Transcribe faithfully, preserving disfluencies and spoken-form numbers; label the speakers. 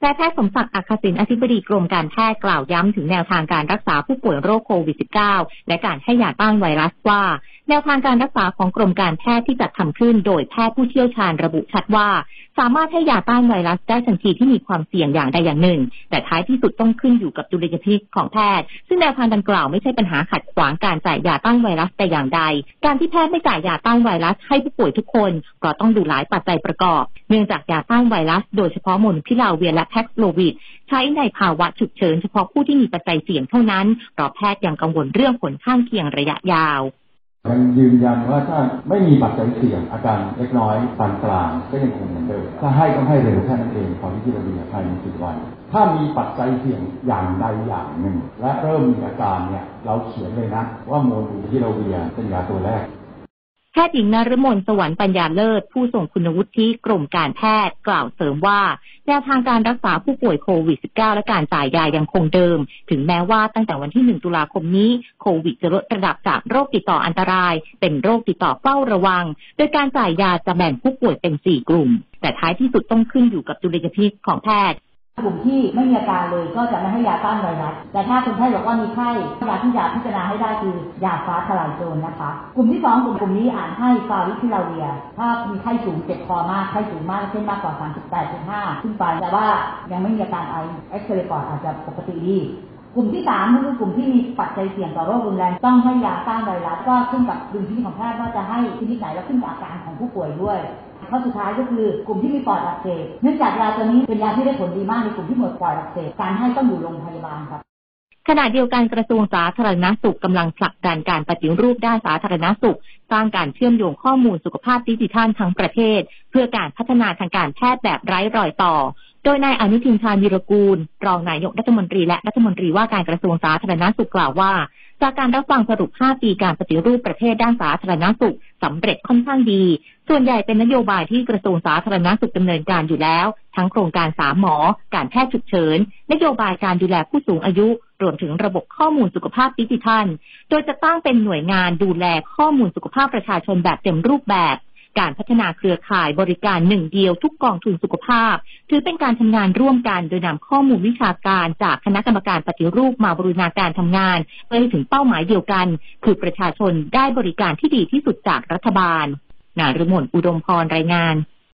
Speaker 1: นายแพทย์สมศักดิ์อัครศิลป์อธิบดีกรมการแพทย์กล่าวย้ำถึงแนวทางการรักษาผู้ป่วยโรคโควิด สิบเก้า และการให้ยาต้านไวรัสว่าแนวทางการรักษาของกรมการแพทย์ที่จัดทำขึ้นโดยแพทย์ผู้เชี่ยวชาญระบุชัดว่าสามารถให้ยาต้านไวรัสได้ทันทีที่มีความเสี่ยงอย่างใดอย่างหนึ่งแต่ท้ายที่สุดต้องขึ้นอยู่กับดุลยพินิจของแพทย์ซึ่งแนวทางดังกล่าวไม่ใช่ปัญหาขัดขวางการจ่ายยาต้านไวรัสแต่อย่างใดการที่แพทย์ไม่จ่ายยาต้านไวรัสให้ผู้ป่วยทุกคนก็ต้องดูหลายปัจจัยประกอบเนื่องจากยาต้านไวรัสโดยเฉพาะโมนูพิลาเวียและแพ็กโลวิดใช้ในภาวะฉุกเฉินเฉพาะผู้ที่มีปัจจัยเสี่ยงเท่านั้นเพราะแพทย์ยังกังวลเรื่องผลข้างเคียงระยะยาว
Speaker 2: ยังยืนยันว่าถ้าไม่มีปัจจัยเสี่ยงอาการเล็กน้อยปานกลางก็ยังคงเหมือนเดิมถ้าให้ต้องให้เร็วแค่นั้นเองของที่เราดูภายในสิบวันถ้ามีปัจจัยเสี่ยงอย่างใดอย่างหนึ่งและเริ่มมีอาการเนี่ยเราเขียนเลยนะว่าโมนูพิลาเวียเป็นยาตัวแรก
Speaker 1: แพทย์หญิงนฤมลสวรรค์ปัญญาเลิศผู้ทรงคุณวุฒิกรมการแพทย์กล่าวเสริมว่าแนวทางการรักษาผู้ป่วยโควิด สิบเก้า และการจ่ายยายังคงเดิมถึงแม้ว่าตั้งแต่วันที่หนึ่งตุลาคมนี้โควิดจะลดระดับจากโรคติดต่ออันตรายเป็นโรคติดต่อเฝ้าระวังโดยการจ่ายยาจะแบ่งผู้ป่วยเป็นสี่กลุ่มแต่ท้ายที่สุดต้องขึ้นอยู่กับดุลยพินิจของแพทย์
Speaker 3: กลุ่มที่ไม่มีอาการเลยก็จะไม่ให้ยาต้านไวรัสแต่ถ้าคนไข้บอกว่ามีไข้ยาที่ยาพิจารณาให้ได้คือยาฟ้าทลายโจรนะคะกลุ่มที่สองกลุ่มกลุ่มนี้อ่านให้ฟาวิพิลาเวียถ้ามีไข้สูงเจ็บคอมากไข้สูงมากเช่นมากกว่า สามสิบแปดจุดห้า ขึ้นไปแต่ว่ายังไม่มีอาการไอเอ็กซเรย์ปอดอาจจะปกติดีกลุ่มที่สามคือกลุ่มที่มีปัจจัยเสี่ยงต่อโรครุนแรงต้องให้ยาต้านไวรัสก็ขึ้นกับดุลพินิจของแพทย์ว่าจะให้ชนิดไหนและขึ้นกับอาการของผู้ป่วยด้วยข้อสุดท้ายก็คือกลุ่มที่มีปอดอักเสบเนื่องจากยาตัวนี้เป็นยาที่ได้ผลดีมากในกลุ่มที่หมดปอดอักเสบการให้ต้องอยู่โรงพยาบาลครับ
Speaker 1: ขณะเดียวกันกระทรวงสาธารณสุขกำลังผลักดันการปฏิรูปด้านสาธารณสุขสร้างการเชื่อมโยงข้อมูลสุขภาพดิจิทัลทั้งประเทศเพื่อการพัฒนาทางการแพทย์แบบไร้รอยต่อโดยนายอนุทินชาญวีรกูลรองนายกรัฐมนตรีและรัฐมนตรีว่าการกระทรวงสาธารณสุขกล่าวว่าจากการรับฟังสรุปห้าปีการปฏิรูปประเทศด้านสาธารณสุขสำเร็จค่อนข้างดีส่วนใหญ่เป็นนโยบายที่กระทรวงสาธารณสุขดำเนินการอยู่แล้วทั้งโครงการสามหมอการแพทย์ฉุกเฉินนโยบายการดูแลผู้สูงอายุรวมถึงระบบข้อมูลสุขภาพดิจิทัลโดยจะตั้งเป็นหน่วยงานดูแลข้อมูลสุขภาพประชาชนแบบเต็มรูปแบบการพัฒนาเครือข่ายบริการหนึ่งเดียวทุกกองทุนสุขภาพถือเป็นการทำงานร่วมกันโดยนำข้อมูลวิชาการจากคณะกรรมการปฏิรูปมาบูรณาการทำงานเพื่อให้ถึงเป้าหมายเดียวกันคือประชาชนได้บริการที่ดีที่สุดจากรัฐบาลนฤมลอุดมพรรายงาน